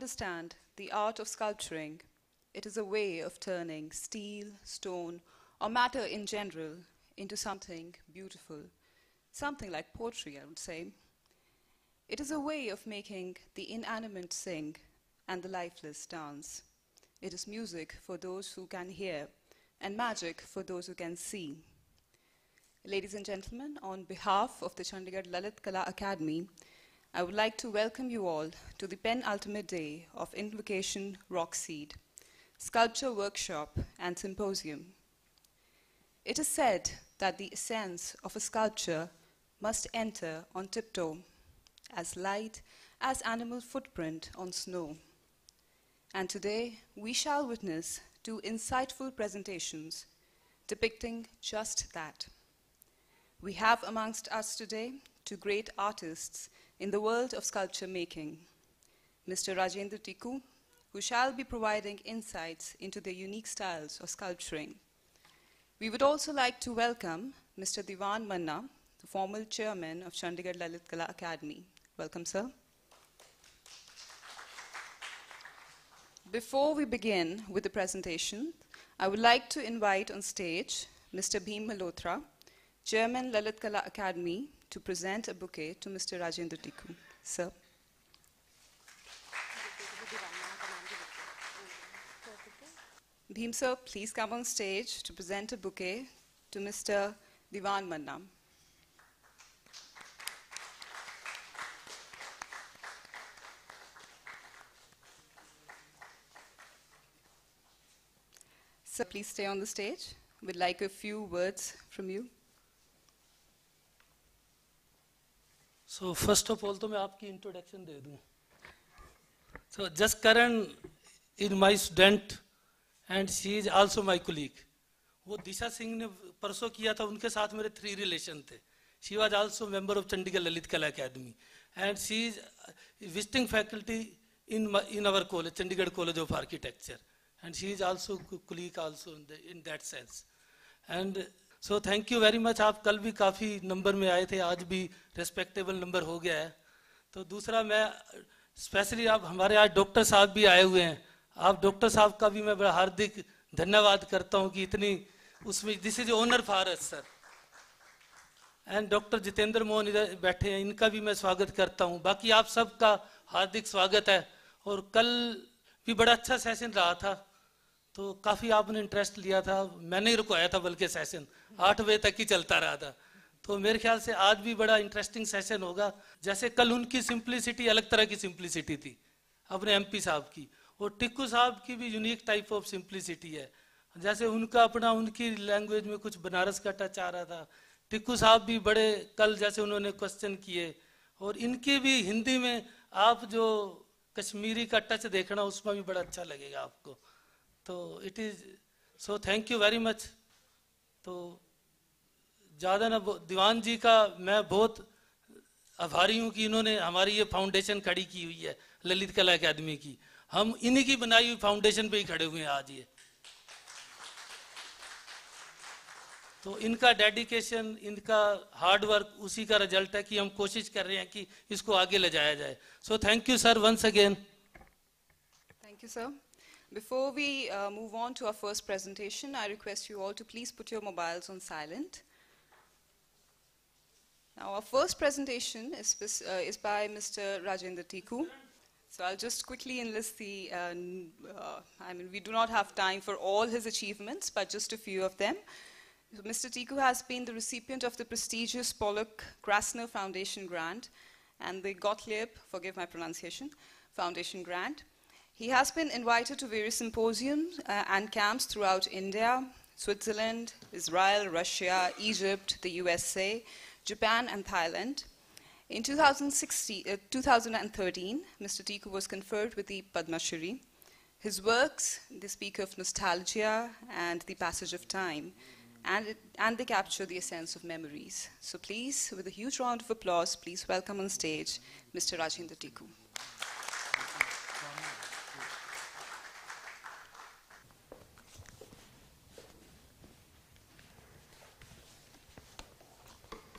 understand the art of sculpturing, it is a way of turning steel, stone, or matter in general into something beautiful, something like poetry, I would say. It is a way of making the inanimate sing and the lifeless dance. It is music for those who can hear and magic for those who can see. Ladies and gentlemen, on behalf of the Chandigarh Lalit Kala Academy, I would like to welcome you all to the penultimate day of Invocation Rockseed, Sculpture Workshop and Symposium. It is said that the essence of a sculpture must enter on tiptoe, as light as animal footprint on snow. And today, we shall witness two insightful presentations depicting just that. We have amongst us today two great artists in the world of sculpture making, Mr. Rajendra Tiku, who shall be providing insights into their unique styles of sculpturing. We would also like to welcome Mr. Diwan Manna, the former chairman of Chandigarh Lalit Kala Academy. Welcome, sir. Before we begin with the presentation, I would like to invite on stage Mr. Bhim Malhotra, Chairman Lalit Kala Academy, to present a bouquet to Mr. Rajendra Tiku. Sir. Bhim sir, please come on stage to present a bouquet to Mr. Diwan Manna. Sir, please stay on the stage. We'd like a few words from you. So first of all, तो मैं आपकी introduction दे दूँ. So just Karan is my student and she is also my colleague. वो दिशा सिंह ने परसों किया था, उनके साथ मेरे 3 relation थे. She was also member of Chandigarh Lalit Kala Academy and she is visiting faculty in our college, Chandigarh College of Architecture, and she is also colleague also in that sense. And so thank you very much. आप कल भी काफ़ी number में आए थे, आज भी respectable number हो गया है. तो दूसरा मैं स्पेशली आप हमारे आज डॉक्टर साहब भी आए हुए हैं. आप डॉक्टर साहब का भी मैं बड़ा हार्दिक धन्यवाद करता हूं कि इतनी उसमें this is honour for us sir. And doctor Jitendra Mohan इधर बैठे हैं, इनका भी मैं स्वागत करता हूं. बाकी आप सबका हार्दिक स्वागत है. और कल भी बड़ा अच्छा सेशन रहा था, तो काफ़ी आपने इंटरेस्ट लिया था. मैंने ही रुकवाया था बल्कि सेशन 8 बजे तक ही चलता रहा था. तो मेरे ख्याल से आज भी बड़ा इंटरेस्टिंग सेशन होगा. जैसे कल उनकी सिंप्लिसिटी अलग तरह की सिंप्लिसिटी थी अपने एमपी साहब की, और टिक्कू साहब की भी यूनिक टाइप ऑफ सिंप्लिसिटी है. जैसे उनका अपना उनकी लैंग्वेज में कुछ बनारस का टच आ रहा था. टिक्कू साहब भी बड़े कल जैसे उन्होंने क्वेश्चन किए, और इनकी भी हिंदी में आप जो कश्मीरी का टच देखना उसमें भी बड़ा अच्छा लगेगा आपको. तो it is so thank you very much. तो ज़्यादा ना दीवान जी का मैं बहुत आभारी हूँ कि इन्होंने हमारी ये फाउंडेशन खड़ी की हुई है ललित कला अकादमी की. हम इन्हीं की बनाई हुई फाउंडेशन पे ही खड़े हुए हैं आज ये. तो इनका डेडिकेशन, इनका हार्ड वर्क, उसी का रिजल्ट है कि हम कोशिश कर रहे हैं कि इसको आगे ले जाया जाए. So thank you sir once again. Thank you, sir. Before we move on to our first presentation, I request you all to please put your mobiles on silent. Now, our first presentation is by Mr. Rajendra Tiku. So I'll just quickly enlist we do not have time for all his achievements, but just a few of them. So Mr. Tiku has been the recipient of the prestigious Pollock Krasner Foundation Grant and the Gottlieb, forgive my pronunciation, Foundation Grant. He has been invited to various symposiums and camps throughout India, Switzerland, Israel, Russia, Egypt, the USA, Japan, and Thailand. In 2013, Mr. Tiku was conferred with the Padma Shri. His works, they speak of nostalgia and the passage of time, and they capture the essence of memories. So please, with a huge round of applause, please welcome on stage Mr. Rajendra Tiku.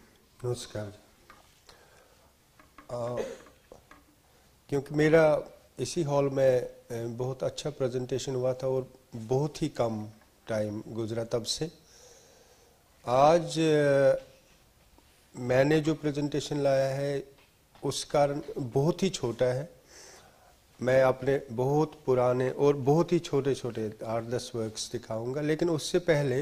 नमस्कार. क्योंकि मेरा इसी hall में बहुत अच्छा presentation हुआ था और बहुत ही कम टाइम गुजरा तब से। आज मैंने जो प्रेजेंटेशन लाया है उस कारण बहुत ही छोटा है। मैं अपने बहुत पुराने और बहुत ही छोटे छोटे 8-10 वर्क्स दिखाऊंगा, लेकिन उससे पहले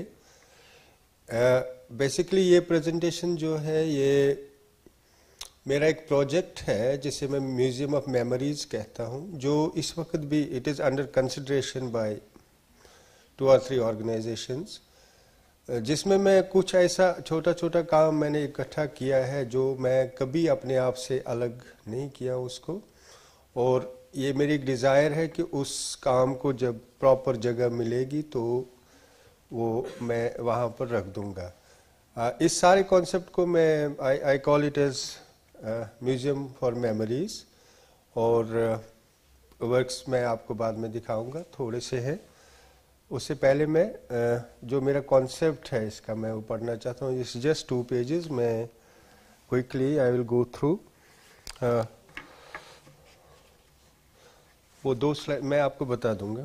बेसिकली ये प्रेजेंटेशन जो है ये मेरा एक प्रोजेक्ट है जिसे मैं म्यूजियम ऑफ मेमोरीज कहता हूँ, जो इस वक्त भी it is under consideration by 2 or 3 organisations, जिसमें मैं कुछ ऐसा छोटा छोटा काम मैंने इकट्ठा किया है जो मैं कभी अपने आप से अलग नहीं किया उसको, और ये मेरी एक डिज़ायर है कि उस काम को जब प्रॉपर जगह मिलेगी तो वो मैं वहाँ पर रख दूँगा। इस सारे कॉन्सेप्ट को मैं I call it as museum for memories, और वर्क्स मैं आपको बाद में दिखाऊंगा, थोड़े से हैं। उससे पहले मैं जो मेरा कॉन्सेप्ट है इसका मैं वो पढ़ना चाहता हूँ। इट्स जस्ट 2 pages, मैं quickly I will go through. वो 2 स्लाइड मैं आपको बता दूंगा।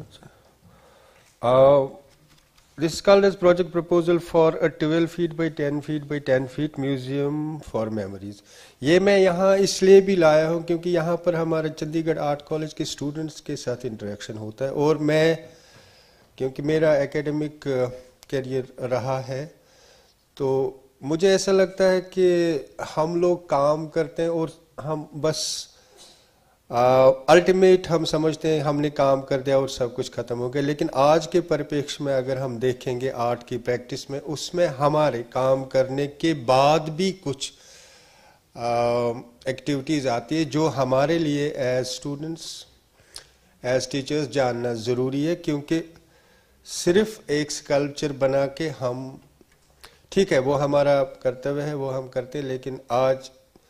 This is called as project proposal for a 12 feet by 10 feet by 10 feet museum for memories। ये मैं यहाँ इसलिए भी लाया हूँ क्योंकि यहाँ पर हमारे चंडीगढ़ आर्ट कॉलेज के स्टूडेंट्स के साथ इंटरेक्शन होता है, और मैं क्योंकि मेरा एकेडमिक करियर रहा है तो मुझे ऐसा लगता है कि हम लोग काम करते हैं और हम बस अल्टीमेट हम समझते हैं हमने काम कर दिया और सब कुछ खत्म हो गया। लेकिन आज के परिप्रेक्ष्य में अगर हम देखेंगे आर्ट की प्रैक्टिस में, उसमें हमारे काम करने के बाद भी कुछ एक्टिविटीज़ आती है जो हमारे लिए एज स्टूडेंट्स एज टीचर्स जानना ज़रूरी है। क्योंकि सिर्फ एक स्कल्पचर बना के हम, ठीक है वो हमारा कर्तव्य है वो हम करते हैं, लेकिन आज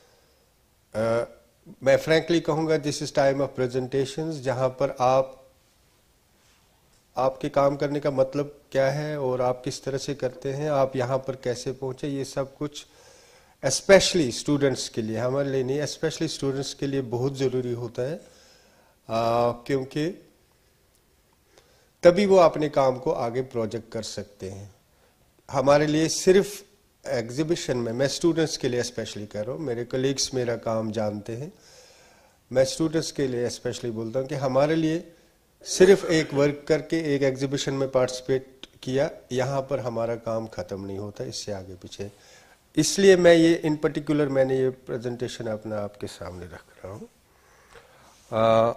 मैं फ्रैंकली कहूँगा this is time of presentations, जहाँ पर आपके काम करने का मतलब क्या है और आप किस तरह से करते हैं, आप यहाँ पर कैसे पहुँचे, ये सब कुछ स्पेशली स्टूडेंट्स के लिए, हमारे लिए नहीं, स्पेशली स्टूडेंट्स के लिए बहुत ज़रूरी होता है, क्योंकि तभी वो अपने काम को आगे प्रोजेक्ट कर सकते हैं। हमारे लिए सिर्फ एग्जीबिशन में, मैं स्टूडेंट्स के लिए स्पेशली कर रहा हूँ, मेरे कलीग्स मेरा काम जानते हैं, मैं स्टूडेंट्स के लिए स्पेशली बोलता हूँ कि हमारे लिए सिर्फ एक वर्क करके एक एग्जीबिशन में पार्टिसिपेट किया, यहाँ पर हमारा काम ख़त्म नहीं होता, इससे आगे पीछे। इसलिए मैं ये इन पर्टिकुलर मैंने ये प्रेजेंटेशन अपना आपके सामने रख रहा हूँ।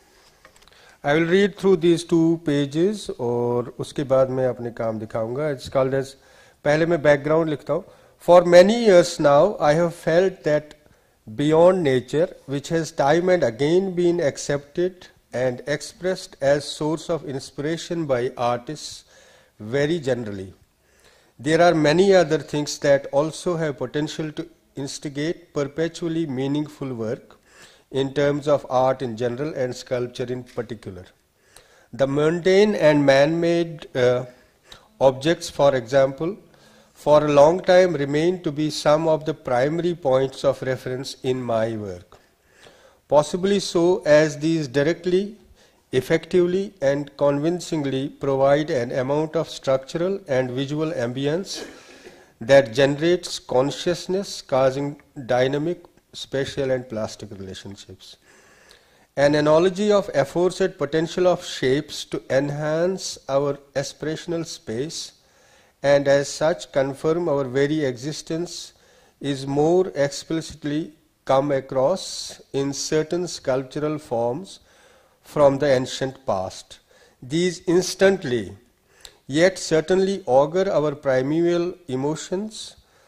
I will read through these 2 pages और उसके बाद मैं अपने काम दिखाऊंगा। इट्स कॉल्ड एज, पहले मैं बैकग्राउंड लिखता हूँ। For many years now I have felt that beyond nature which has time and again been accepted and expressed as source of inspiration by artist very generally, there are many other things that also have potential to instigate perpetually meaningful work in terms of art in general and sculpture in particular. The mundane and man-made objects, for example, for a long time remain to be some of the primary points of reference in my work. Possibly so, as these directly, effectively and convincingly provide an amount of structural and visual ambience that generates consciousness, causing dynamic spatial and plastic relationships. An analogy of aforesaid potential of shapes to enhance our aspirational space and as such confirm our very existence is more explicitly come across in certain sculptural forms from the ancient past. These instantly yet certainly augur our primeval emotions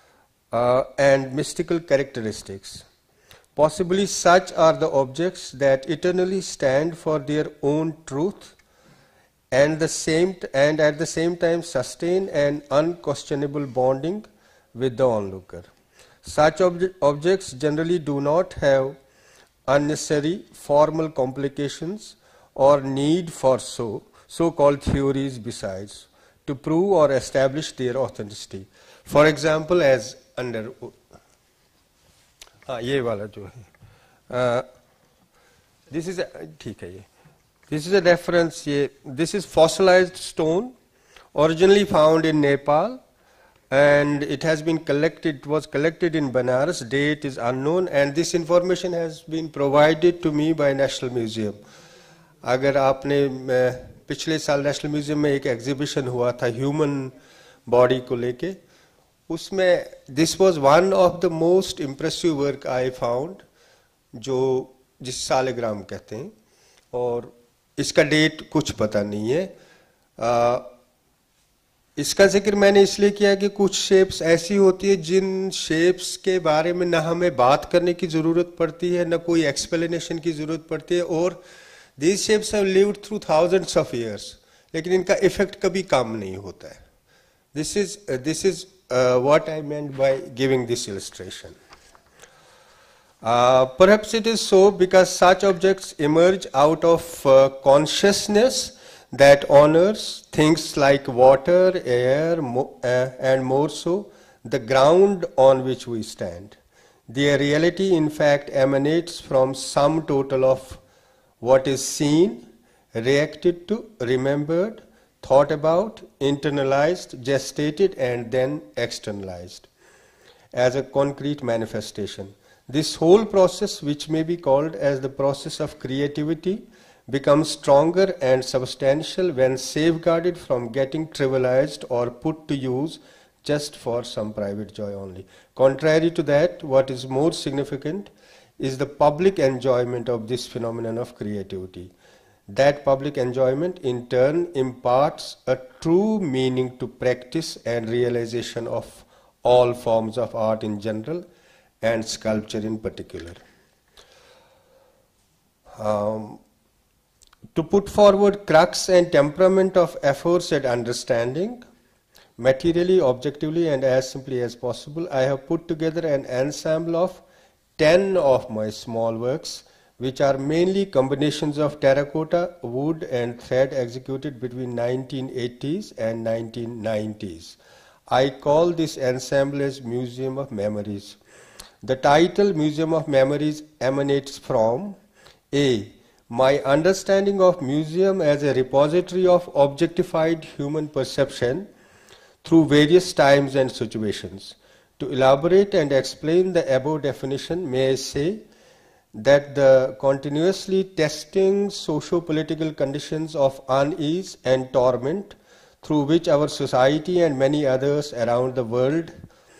and mystical characteristics. Possibly such are the objects that eternally stand for their own truth and at the same time sustain an unquestionable bonding with the onlooker. Such objects generally do not have unnecessary formal complications or need for so-called theories besides to prove or establish their authenticity. For example, as under हाँ ये वाला जो है This is ठीक है ये. This is a reference. This is fossilized stone, originally found in Nepal, and it has been collected. It was collected in Banaras. Date is unknown, and this information has been provided to me by National Museum. अगर आपने पिछले साल national museum में एक exhibition हुआ था human body को लेके, उसमें this was one of the most impressive work I found, जो जिस सालिग्राम कहते हैं, और इसका डेट कुछ पता नहीं है. इसका जिक्र मैंने इसलिए किया कि कुछ शेप्स ऐसी होती है जिन शेप्स के बारे में ना हमें बात करने की जरूरत पड़ती है, ना कोई एक्सप्लेनेशन की जरूरत पड़ती है, और these shapes have lived through thousands of years, लेकिन इनका इफेक्ट कभी काम नहीं होता है. This is what I meant by giving this illustration. Perhaps it is so because such objects emerge out of consciousness that honors things like water, air, and more so, the ground on which we stand. Their reality, in fact, emanates from sum total of what is seen, reacted to, remembered, thought about, internalized, gestated, and then externalized as a concrete manifestation. This whole process, which may be called as the process of creativity, becomes stronger and substantial when safeguarded from getting trivialized or put to use just for some private joy only. Contrary to that, what is more significant is the public enjoyment of this phenomenon of creativity. That public enjoyment in turn imparts a true meaning to practice and realization of all forms of art in general and sculpture in particular. To put forward crux and temperament of aforesaid understanding, materially, objectively, and as simply as possible, I have put together an ensemble of 10 of my small works, which are mainly combinations of terracotta, wood, and thread executed between 1980s and 1990s. I call this ensemble as Museum of Memories. The title Museum of Memories emanates from A. My understanding of museum as a repository of objectified human perception through various times and situations. To elaborate and explain the above definition, may I say that the continuously testing socio-political conditions of unease and torment through which our society and many others around the world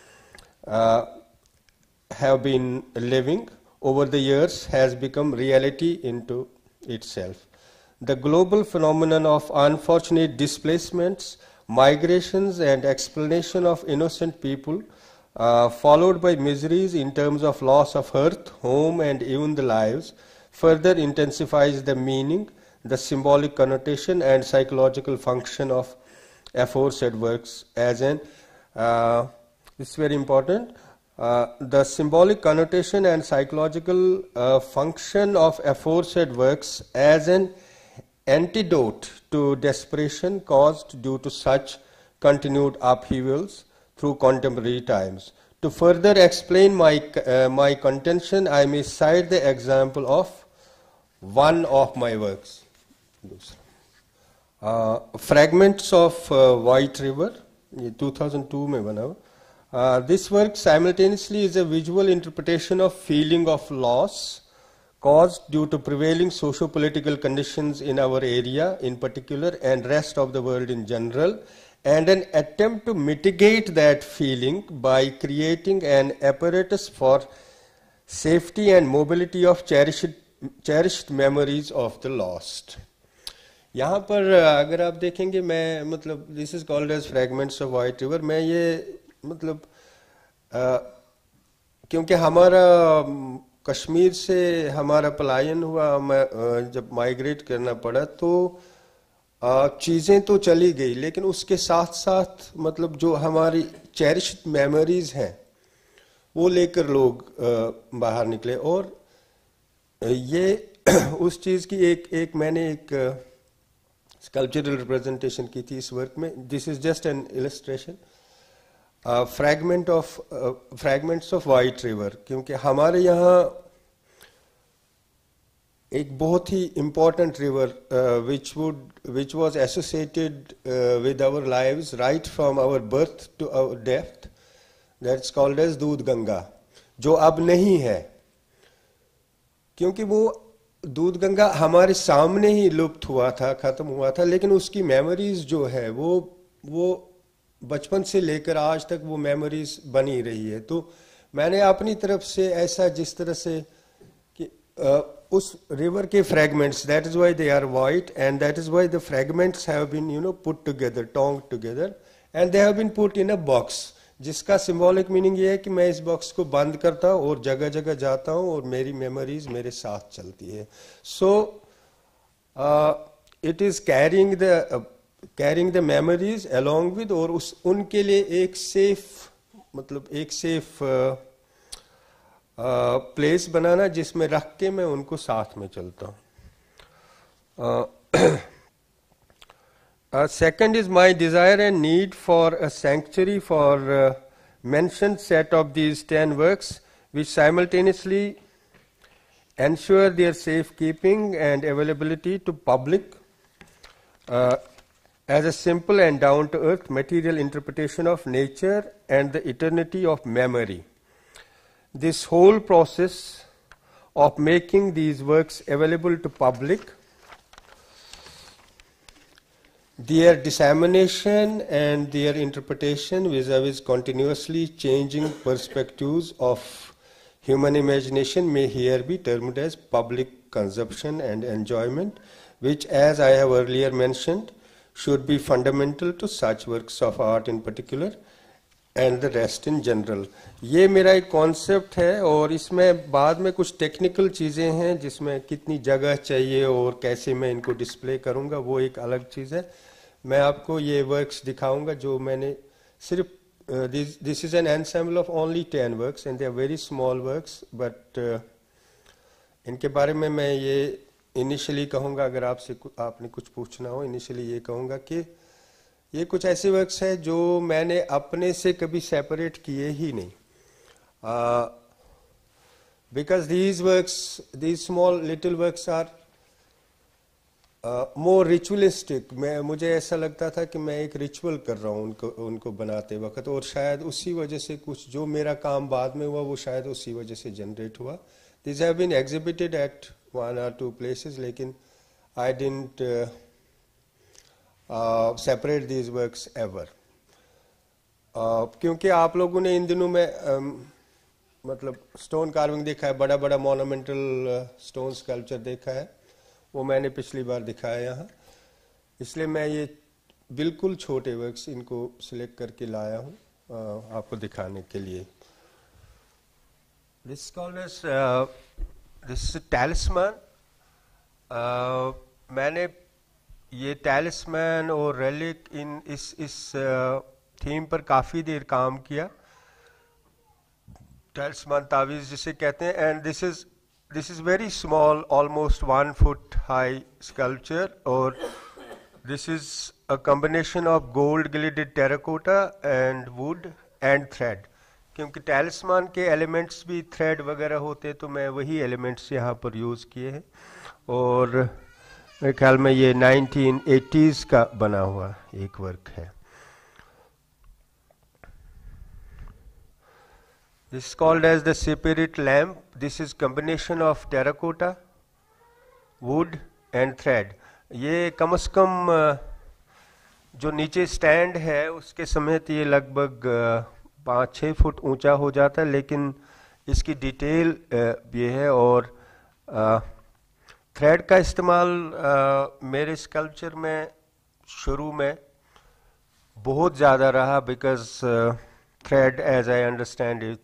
have been living over the years has become reality into itself. The global phenomenon of unfortunate displacements, migrations, and explanation of innocent people, followed by miseries in terms of loss of earth, home, and even the lives, further intensifies the meaning, the symbolic connotation, and psychological function of aforesaid works as an, this is very important, the symbolic connotation and psychological function of aforesaid works as an antidote to desperation caused due to such continued upheavals through contemporary times. To further explain my contention, I may cite the example of one of my works. Fragments of White River, 2002 में बना हुआ. This work simultaneously is a visual interpretation of feeling of loss caused due to prevailing socio-political conditions in our area in particular and rest of the world in general, and an attempt to mitigate that feeling by creating an apparatus for safety and mobility of cherished memories of the lost. यहाँ पर अगर आप देखेंगे, मैं मतलब this is called as fragments of White River. मैं ये मतलब क्योंकि हमारा कश्मीर से हमारा पलायन हुआ, जब माइग्रेट करना पड़ा तो चीज़ें तो चली गई, लेकिन उसके साथ साथ मतलब जो हमारी चेरिश्ड मेमोरीज हैं वो लेकर लोग बाहर निकले. और ये उस चीज़ की एक मैंने एक स्कल्पचरल रिप्रेजेंटेशन की थी इस वर्क में. This is just an illustration, fragments of white river. क्योंकि हमारे यहाँ एक बहुत ही important river which was associated with our lives right from our birth to our death, that's called as दूध गंगा, जो अब नहीं है, क्योंकि वो दूध गंगा हमारे सामने ही लुप्त हुआ था, खत्म हुआ था, लेकिन उसकी मेमोरीज जो है वो बचपन से लेकर आज तक वो मेमोरीज बनी रही है। तो मैंने अपनी तरफ से ऐसा, जिस तरह से कि उस रिवर के fragments, that is why they are white and that is why the fragments have been put together, tong together, and they have been put in a box, जिसका सिंबॉलिक मीनिंग ये है कि मैं इस बॉक्स को बंद करता हूँ और जगह जगह जाता हूँ और मेरी मेमोरीज मेरे साथ चलती है। So it is carrying the memories along with, और उनके लिए एक सेफ, मतलब एक सेफ प्लेस बनाना जिसमें रख के मैं उनको साथ में चलता हूँ। Second is my desire and need for a sanctuary for mentioned set of these 10 works, which simultaneously ensure their safekeeping and availability to public as a simple and down-to-earth material interpretation of nature and the eternity of memory. This whole process of making these works available to public, their dissemination and their interpretation vis-a-vis continuously changing perspectives of human imagination may here be termed as public consumption and enjoyment, which, as I have earlier mentioned, should be fundamental to such works of art in particular and the rest in general. ये मेरा एक concept है, और इसमें बाद में कुछ technical चीज़ें हैं जिसमें कितनी जगह चाहिए और कैसे मैं इनको डिस्प्ले करूँगा, वो एक अलग चीज़ है। मैं आपको ये वर्क्स दिखाऊंगा जो मैंने सिर्फ, this is an ensemble of only 10 works and they are very small works, but इनके बारे में मैं ये इनिशियली कहूँगा, अगर आपने कुछ पूछना हो, इनिशियली ये कहूँगा कि ये कुछ ऐसे वर्क्स हैं जो मैंने अपने से कभी सेपरेट किए ही नहीं, because these small little works are more ritualistic. मुझे ऐसा लगता था कि मैं एक रिचुअल कर रहा हूँ उनको बनाते वक्त, और शायद उसी वजह से कुछ जो मेरा काम बाद में हुआ वो शायद उसी वजह से जनरेट हुआ। This have been exhibited at 1 or 2 places, लेकिन I didn't separate these works ever, क्योंकि आप लोगों ने इन दिनों में मतलब स्टोन कार्विंग देखा है, बड़ा बड़ा मोनूमेंटल स्टोन स्कल्पचर देखा है, वो मैंने पिछली बार दिखाया यहाँ, इसलिए मैं ये बिल्कुल छोटे वर्क्स इनको सिलेक्ट करके लाया हूँ आपको दिखाने के लिए। This called as this talisman. मैंने ये टैलिस्मैन और रेलिक इस थीम पर काफ़ी देर काम किया, टैलिस्मैन तावीज़ जिसे कहते हैं, and This is very small, almost 1 foot high sculpture, or this is a combination of gold gilded terracotta and wood and thread. क्योंकि talisman के elements भी thread वगैरह होते, तो मैं वही elements यहाँ पर use किए हैं, और मेरे ख्याल में ये 1980s का बना हुआ एक वर्क है। This is called as the spirit lamp. This is combination of terracotta, wood and thread. ये कम से कम जो नीचे स्टैंड है उसके समेत ये लगभग 5-6 फुट ऊंचा हो जाता है, लेकिन इसकी डिटेल ये है, और थ्रेड का इस्तेमाल मेरे स्कल्पचर में शुरू में बहुत ज़्यादा रहा, because thread, as I understand it,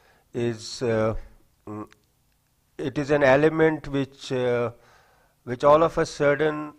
it is an element which all of a sudden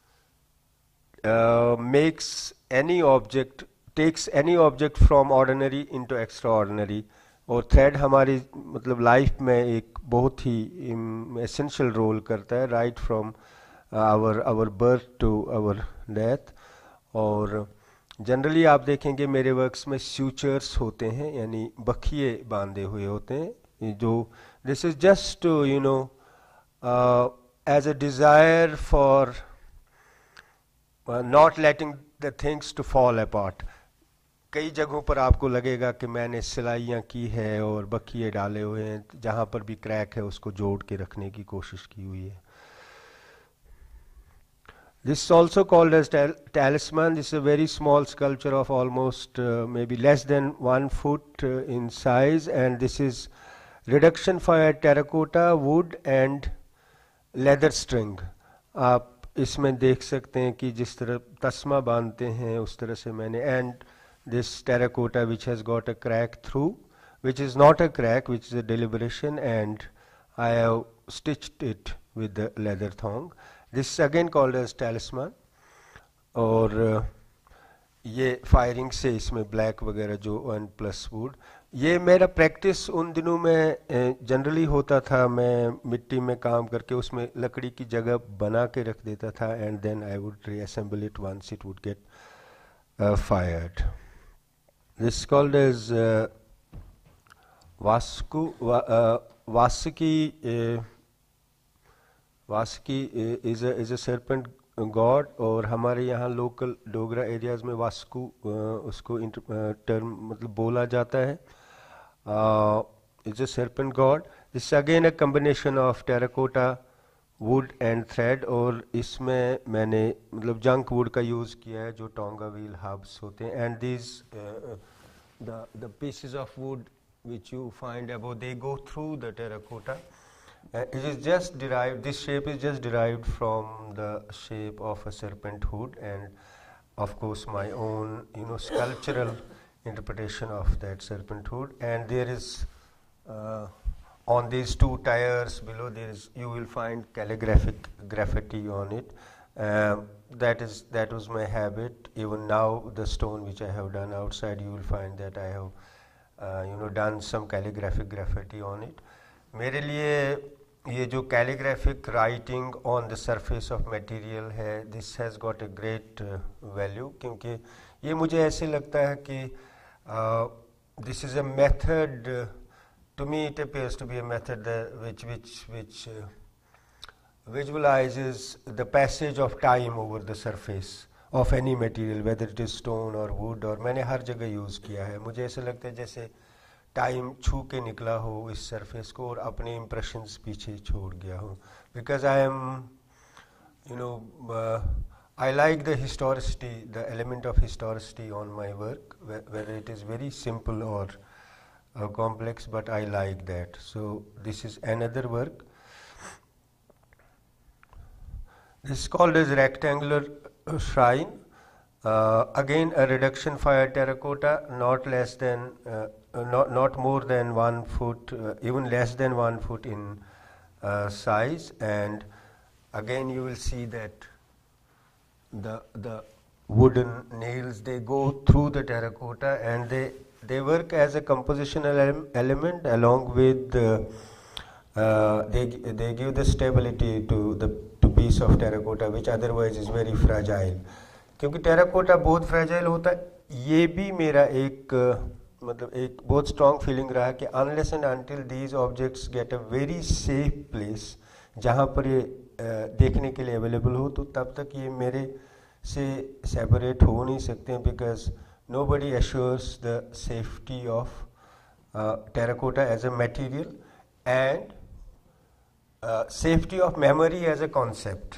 takes any object from ordinary into extraordinary, और thread हमारी मतलब लाइफ में एक बहुत ही essential रोल करता है, right from our birth to our death। और generally आप देखेंगे मेरे वर्क्स में स्यूचर्स होते हैं, यानी बखिए बांधे हुए होते हैं, जो this is just to as a desire for not letting the things to fall apart. कई जगहों पर आपको लगेगा कि मैंने सिलाइयाँ की है और बखिए डाले हुए हैं, जहाँ पर भी क्रैक है उसको जोड़ के रखने की कोशिश की हुई है. This is also called as talisman. This is a very small sculpture of almost maybe less than 1 foot in size, and this is reduction fired terracotta, wood and leather string. आप इसमें देख सकते हैं कि जिस तरह तस्मा बांधते हैं उस तरह से मैंने, and this terracotta which has got a crack through, which is not a crack, which is a deliberation, and I have stitched it with the leather thong. This is again called as talisman. और ये firing से इसमें black वगैरह जो 1+ would, ये मेरा practice उन दिनों में जनरली होता था. मैं मिट्टी में काम करके उसमें लकड़ी की जगह बना के रख देता था, and then I would reassemble it once it would get fired. This is called as Vasuki is a serpent god, और हमारे यहाँ लोकल डोगरा एरियाज में वास्कू उसको टर्म मतलब बोला जाता है. Is a serpent god. This again a combination of terracotta, wood and thread, और इसमें मैंने मतलब जंक वुड का यूज़ किया है जो टोंगा व्हील हब्स होते हैं. And these the pieces of wood which you find above, they go through the terracotta. It is just derived, this shape is just derived from the shape of a serpent hood, and of course my own sculptural interpretation of that serpent hood. And there is on these 2 tires below, there is, you will find calligraphic graffiti on it. That was my habit. Even now the stone which I have done outside, you will find that I have done some calligraphic graffiti on it. मेरे लिए ये जो calligraphic writing on the surface of material है, this has got a great value, क्योंकि ये मुझे ऐसे लगता है कि this is a method, to me it appears to be a method which visualizes the passage of time over the surface of any material, whether it is stone or wood, और मैंने हर जगह यूज़ किया है. मुझे ऐसा लगता है जैसे टाइम छू के निकला हो इस सरफेस को और अपने इम्प्रेशंस पीछे छोड़ गया हो. Because I am I like the historicity, the element of historicity on my work, whether it is very simple or complex, but I like that. So this is another work. This is called as rectangular shrine. Again a reduction fire terracotta, not less than not more than 1 foot, even less than 1 foot in size, and again you will see that the wooden nails, they go through the terracotta, and they work as a compositional element along with they give the stability to the piece of terracotta, which otherwise is very fragile. क्योंकि terracotta बहुत fragile होता है. ये भी मेरा एक मतलब एक बहुत स्ट्रॉन्ग फीलिंग रहा है कि unless and until these objects get a very safe place जहाँ पर ये देखने के लिए अवेलेबल हो, तो तब तक ये मेरे से सेपरेट हो नहीं सकते हैं. Because nobody assures the safety of terracotta as a material and safety of memory as a concept.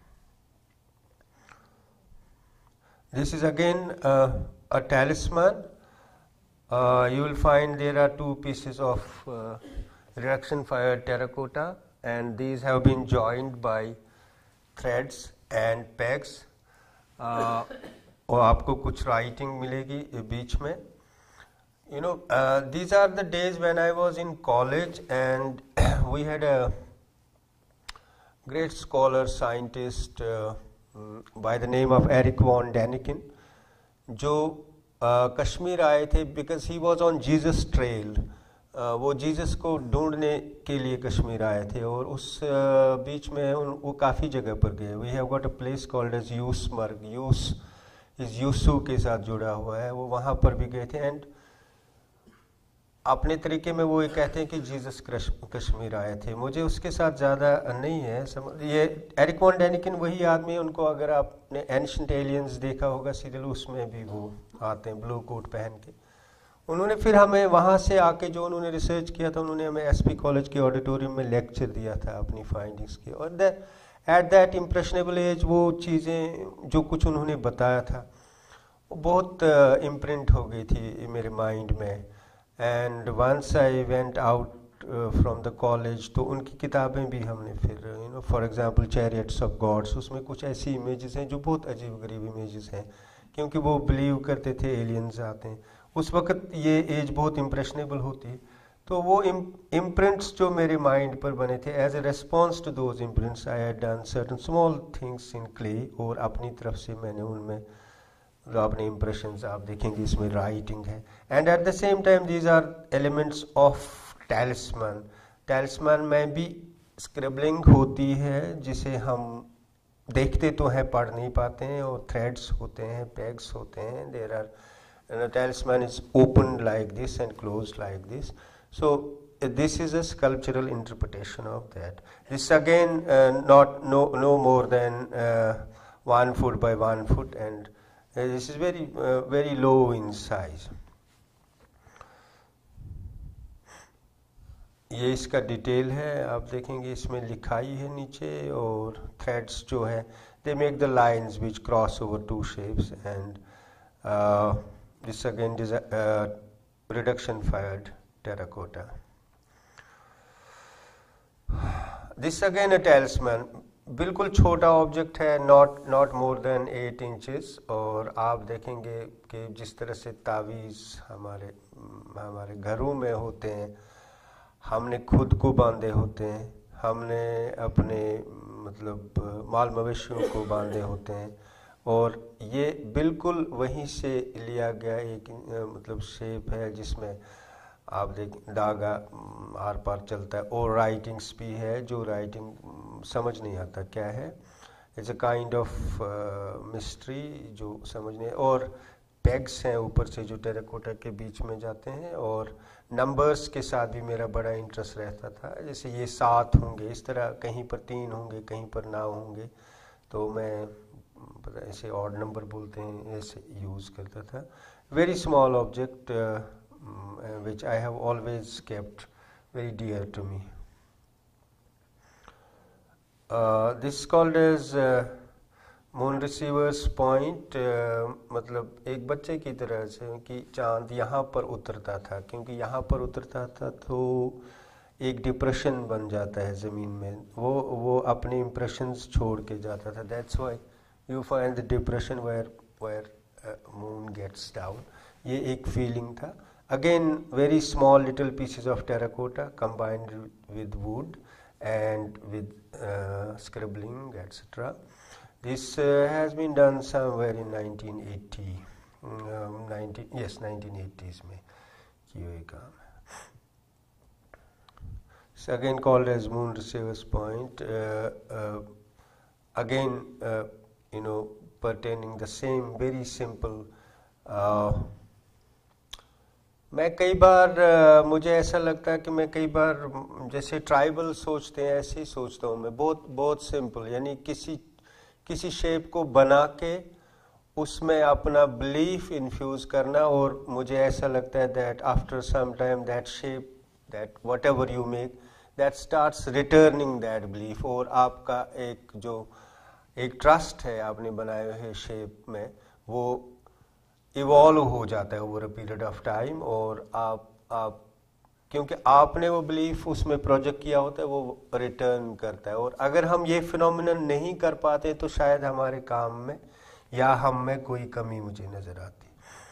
This is again a talisman. You will find there are 2 pieces of reduction fired terracotta, and these have been joined by threads and pegs. और आपको कुछ writing मिलेगी बीच में. These are the days when I was in college, and we had a great scholar, scientist by the name of Eric von Däniken, जो कश्मीर आए थे because he was on Jesus trail. वो Jesus को ढूंढने के लिए कश्मीर आए थे, और उस बीच में वो काफ़ी जगह पर गए. We have got a place called as Yusmarg. यूस इस यूसु के साथ जुड़ा हुआ है, वो वहाँ पर भी गए थे. एंड अपने तरीके में वो ये कहते हैं कि जीसस कश्मीर आए थे, मुझे उसके साथ ज़्यादा नहीं है ये एरिक वॉन डैनिकन वही आदमी है, उनको अगर आपने एंशिएंट एलियंस देखा होगा सीरियल, उसमें भी वो आते हैं ब्लू कोट पहन के। उन्होंने फिर हमें वहाँ से आके जो उन्होंने रिसर्च किया था, उन्होंने हमें एसपी कॉलेज के ऑडिटोरियम में लेक्चर दिया था अपनी फाइंडिंग्स की, और एट दैट इम्प्रेशनेबल एज वो चीज़ें जो कुछ उन्होंने बताया था वो बहुत इम्प्रिंट हो गई थी मेरे माइंड में। And once I went out from the college, तो उनकी किताबें भी हमने फिर for example chariots of gods, उसमें कुछ ऐसी इमेजेस हैं जो बहुत अजीब गरीब इमेजेस हैं, क्योंकि वो बिलीव करते थे एलियंस आते हैं। उस वक्त ये एज बहुत इम्प्रेशनेबल होती है, तो वो इम्प्रिंट्स जो मेरे माइंड पर बने थे, as a response to those imprints I had done certain small things in clay, और अपनी तरफ से मैंने उनमें जो अपने इम्प्रेशंस आप देखेंगे इसमें राइटिंग है। And at the same time these are elements of talisman. Talisman में भी स्क्रिबलिंग होती है जिसे हम देखते तो हैं, पढ़ नहीं पाते हैं, और थ्रेड्स होते हैं, पेग्स होते हैं, there are talisman is opened like this and closed like this. So this is a sculptural interpretation of that. This again no more than 1 foot by 1 foot, and this is very low in size. ये इसका detail है, आप देखेंगे इसमें लिखाई है नीचे, और थ्रेड्स जो है they make the lines which cross over two shapes, and this again is reduction fired terracotta. This again a talisman, बिल्कुल छोटा ऑब्जेक्ट है, नॉट मोर देन 8 इंचेस, और आप देखेंगे कि जिस तरह से तावीज़ हमारे घरों में होते हैं, हमने खुद को बांधे होते हैं, हमने अपने मतलब माल मवेशियों को बांधे होते हैं, और ये बिल्कुल वहीं से लिया गया एक मतलब शेप है जिसमें आप देखें धागा आर पार चलता है, और राइटिंग्स भी है जो राइटिंग समझ नहीं आता क्या है, it's a kind of mystery जो समझने, और पेग्स हैं ऊपर से जो टेराकोटा के बीच में जाते हैं, और नंबर्स के साथ भी मेरा बड़ा इंटरेस्ट रहता था, जैसे ये 7 होंगे, इस तरह कहीं पर 3 होंगे, कहीं पर 9 होंगे, तो मैं ऐसे ऑड नंबर बोलते हैं ऐसे यूज़ करता था। Very small object which I have always kept very dear to me. This is called as moon receiver's point, मतलब एक बच्चे की तरह से कि चांद यहाँ पर उतरता था, क्योंकि यहाँ पर उतरता था तो एक डिप्रेशन बन जाता है ज़मीन में, वो अपने इम्प्रेशंस छोड़ के जाता था। That's why you find the depression where moon gets down. ये एक फीलिंग था। Again, very small little pieces of terracotta combined with wood and with scribbling, etc. This has been done somewhere in 1980, 1980s में किया हुआ काम है। It's again called as moon receiver's point. Again, pertaining the same very simple. मैं कई बार मुझे ऐसा लगता है कि मैं कई बार जैसे ट्राइबल सोचते हैं ऐसे ही सोचता हूँ मैं, बहुत सिंपल, यानी किसी शेप को बना के उसमें अपना बिलीफ इन्फ्यूज करना, और मुझे ऐसा लगता है that after some time that shape, that whatever you make, that starts returning that belief, और आपका एक ट्रस्ट है आपने बनाए हुए शेप में, वो इवॉल्व हो जाता है over a period of time, और आप क्योंकि आपने वो बिलीफ उसमें प्रोजेक्ट किया होता है, वो रिटर्न करता है। और अगर हम ये फिनोमिनन नहीं कर पाते तो शायद हमारे काम में या हम में कोई कमी मुझे नजर आती।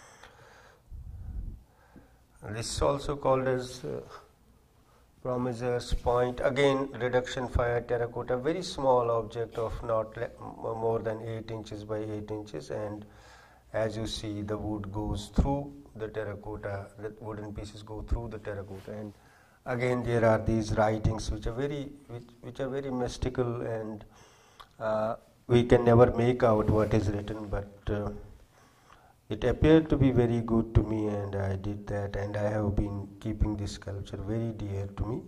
This also called as promiser's point, again reduction fired terracotta, very small object of not more than 8 inches by 8 inches, and as you see the wood goes through the terracotta, the wooden pieces go through the terracotta, and again there are these writings which are very mystical, and we can never make out what is written, but It appeared to be very good to me, and I did that, and I have been keeping this sculpture very dear to me.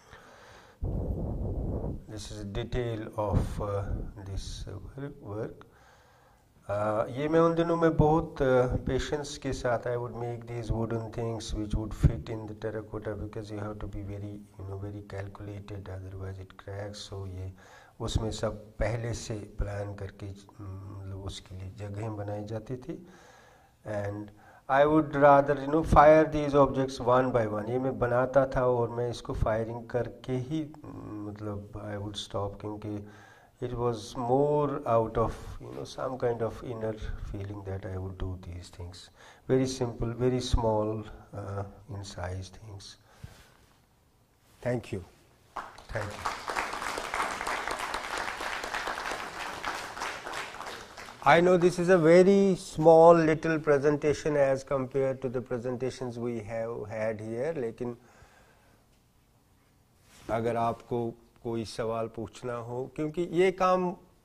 This is a detail of this work. ये मैं उन दिनों में बहुत patience के साथ I would make these wooden things which would fit in the terracotta, because you have to be very very calculated, otherwise it cracks. So ये उसमें सब पहले से प्लान करके मतलब उसके लिए जगहें बनाई जाती थी. And I would rather fire these objects one by one. ये मैं बनाता था और मैं इसको फायरिंग करके ही मतलब I would stop, क्योंकि it was more out of some kind of inner feeling that I would do these things. Very simple, very small in size things. Thank you. Thank you. I know this is a very small little presentation as compared to the presentations we have had here, लेकिन अगर आपको कोई सवाल पूछना हो, क्योंकि ये काम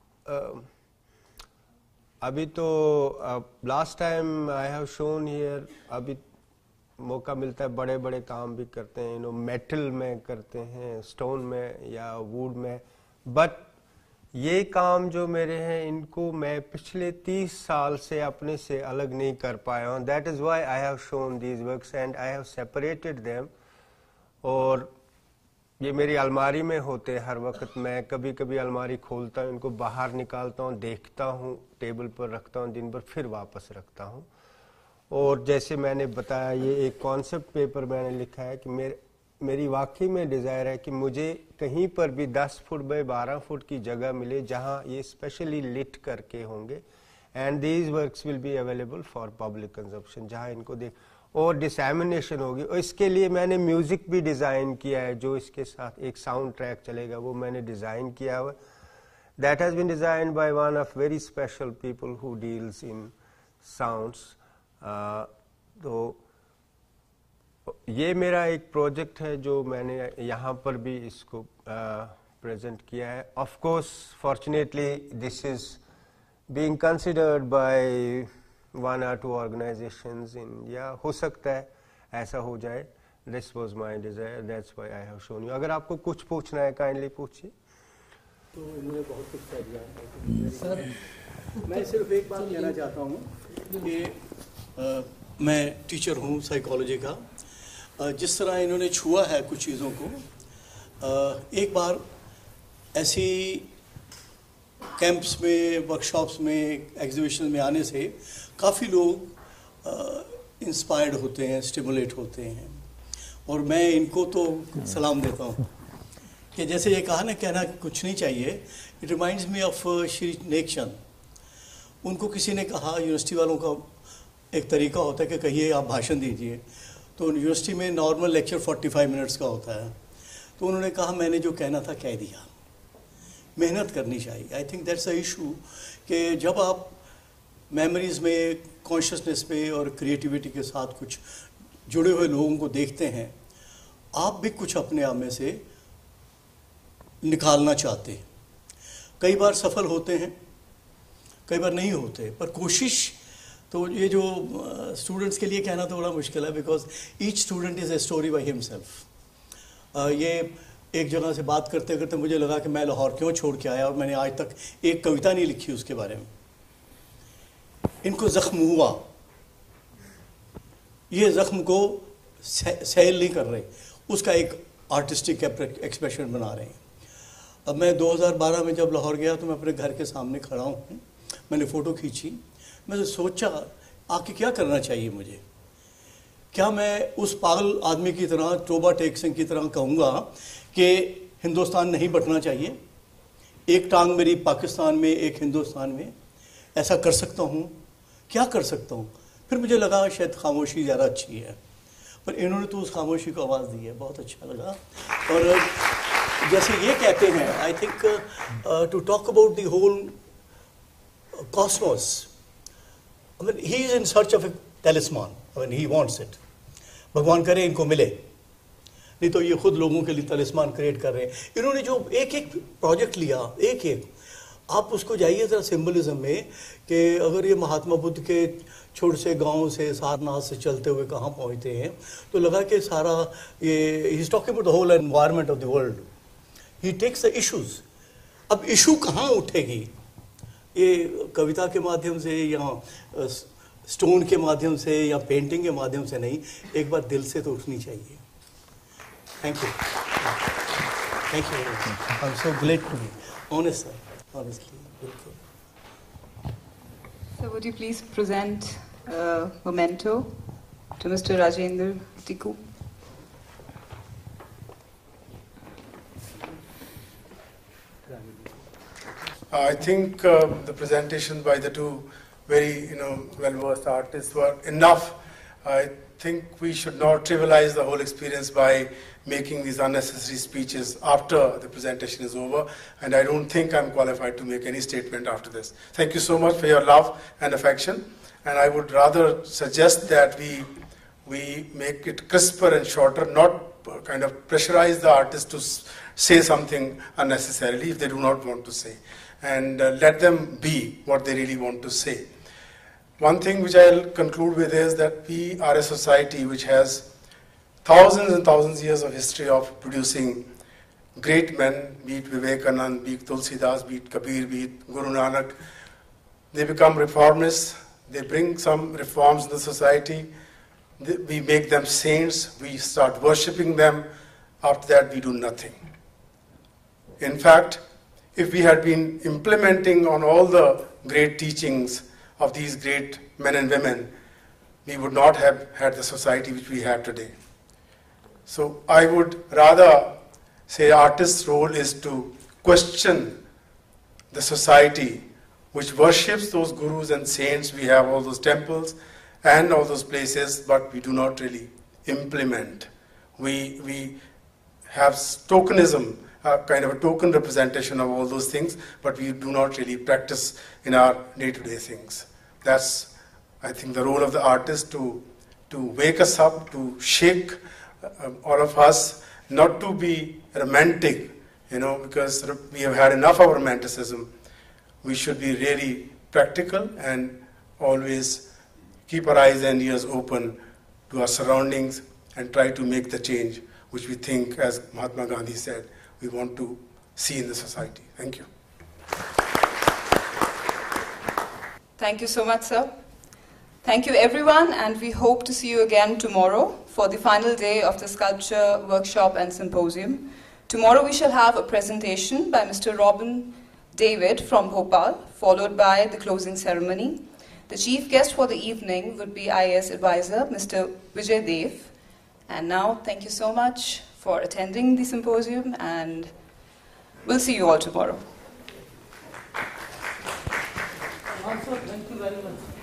अभी तो last time I have shown here, अभी मौका मिलता है बड़े बड़े काम भी करते हैं, मेटल में करते हैं, स्टोन में या वुड में, बट ये काम जो मेरे हैं इनको मैं पिछले 30 साल से अपने से अलग नहीं कर पाया हूँ. That is why I have shown these works and I have separated them. और ये मेरी अलमारी में होते हैं हर वक्त. मैं कभी कभी अलमारी खोलता हूँ, इनको बाहर निकालता हूँ, देखता हूँ, टेबल पर रखता हूँ दिन भर, फिर वापस रखता हूँ. और जैसे मैंने बताया, ये एक कॉन्सेप्ट पेपर मैंने लिखा है कि मेरी वाकई में डिज़ायर है कि मुझे कहीं पर भी 10 फुट बाय 12 फुट की जगह मिले जहाँ ये स्पेशली लिट करके होंगे, and these works will be available for public consumption, जहाँ इनको देख और डिसएमिनेशन होगी. और इसके लिए मैंने म्यूज़िक भी डिज़ाइन किया है, जो इसके साथ एक साउंड ट्रैक चलेगा, वो मैंने डिज़ाइन किया हुआ. That has been design by one of very special people who deals in sounds. तो ये मेरा एक प्रोजेक्ट है जो मैंने यहाँ पर भी इसको प्रेजेंट किया है. Of course fortunately this is being considered by 1 or 2 organizations in, या हो सकता है ऐसा हो जाए. This was my desire, that's why I have shown you. अगर आपको कुछ पूछना है काइंडली पूछिए. तो इन्होंने बहुत कुछ कह दिया सर. मैं सिर्फ एक बात कहना चाहता हूँ कि मैं टीचर हूँ साइकोलॉजी का. जिस तरह इन्होंने छुआ है कुछ चीज़ों को, एक बार ऐसी कैंप्स में, वर्कशॉप्स में, एग्जीबिशन में आने से काफ़ी लोग इंस्पायर्ड होते हैं, स्टिमुलेट होते हैं, और मैं इनको तो सलाम देता हूँ कि जैसे ये कहा ना, कहना कुछ नहीं चाहिए. It reminds me of Shri Nekchand. उनको किसी ने कहा, यूनिवर्सिटी वालों का एक तरीका होता है कि कहिए आप भाषण दीजिए, तो यूनिवर्सिटी में नॉर्मल लेक्चर 45 मिनट्स का होता है. तो उन्होंने कहा मैंने जो कहना था कह दिया. मेहनत करनी चाहिए. I think that's a issue कि जब आप मेमोरीज में, कॉन्शियसनेस में और क्रिएटिविटी के साथ कुछ जुड़े हुए लोगों को देखते हैं, आप भी कुछ अपने आप में से निकालना चाहते हैं. कई बार सफल होते हैं, कई बार नहीं होते, पर कोशिश. तो ये जो स्टूडेंट्स के लिए कहना तो बड़ा मुश्किल है, because each student is a story by himself. ये एक जगह से बात करते करते मुझे लगा कि मैं लाहौर क्यों छोड़ के आया, और मैंने आज तक एक कविता नहीं लिखी उसके बारे में. इनको जख्म हुआ, ये जख्म को सहल नहीं कर रहे, उसका एक आर्टिस्टिक एक्सप्रेशन बना रहे हैं. अब मैं 2012 में जब लाहौर गया तो मैं अपने घर के सामने खड़ा हूँ, मैंने फ़ोटो खींची. मैंने सोचा आके क्या करना चाहिए मुझे. क्या मैं उस पागल आदमी की तरह, टोबा टेक सिंह की तरह कहूँगा कि हिंदुस्तान नहीं बंटना चाहिए, एक टांग मेरी पाकिस्तान में, एक हिंदुस्तान में, ऐसा कर सकता हूँ? क्या कर सकता हूँ? फिर मुझे लगा शायद खामोशी ज़्यादा अच्छी है, पर इन्होंने तो उस खामोशी को आवाज़ दी है, बहुत अच्छा लगा. और जैसे ये कहते हैं, I think to talk about the whole cosmos, I mean he is in search of a talisman, I mean he wants it. भगवान करे इनको मिले, नहीं तो ये खुद लोगों के लिए तलिस्मान क्रिएट कर रहे हैं. इन्होंने जो एक एक प्रोजेक्ट लिया, एक एक, आप उसको जाइए ज़रा सिंबलिज्म में कि अगर ये महात्मा बुद्ध के छोटे से गांव से सारनाथ से चलते हुए कहाँ पहुँचते हैं, तो लगा कि सारा ये he is talking about the whole environment of the world, he takes the issues. अब इशू कहाँ उठेगी, ये कविता के माध्यम से या स्टोन के माध्यम से या पेंटिंग के माध्यम से नहीं, एक बार दिल से तो उठनी चाहिए। Thank you, thank you, I am so glad to be honest sir, honestly. So would you please present a memento to Mr. Rajendra Tiku? I think the presentation by the two very well-versed artists were enough. I think we should not trivialize the whole experience by making these unnecessary speeches after the presentation is over, and I don't think I'm qualified to make any statement after this. Thank you so much for your love and affection, and I would rather suggest that we make it crisper and shorter, not kind of pressurize the artist to say something unnecessarily if they do not want to say, and let them be what they really want to say. One thing which I'll conclude with is that we are a society which has thousands and thousands of years of history of producing great men, be it Vivekanand, be it Tulsidas, be it Kabir, be it Guru Nanak. They become reformists, they bring some reforms in the society, we make them saints, we start worshipping them, after that we do nothing. In fact, if we had been implementing on all the great teachings of these great men and women, we would not have had the society which we have today. So I would rather say artist's role is to question the society which worships those gurus and saints. We have all those temples and all those places, but we do not really implement. We have tokenism, kind of a token representation of all those things, but we do not really practice in our day-to-day things. That's, I think, the role of the artist to wake us up, to shake all of us, not to be romantic, because we have had enough of romanticism. We should be really practical and always keep our eyes and ears open to our surroundings and try to make the change which we think, as Mahatma Gandhi said, we want to see in the society. Thank you. Thank you so much, sir. Thank you, everyone, and we hope to see you again tomorrow for the final day of the sculpture workshop and symposium. Tomorrow we shall have a presentation by Mr. Robin David from Bhopal, followed by the closing ceremony. The chief guest for the evening would be IAS advisor, Mr. Vijay Dev. And now, thank you so much for attending the symposium, and we'll see you all tomorrow. Also, thank you very much.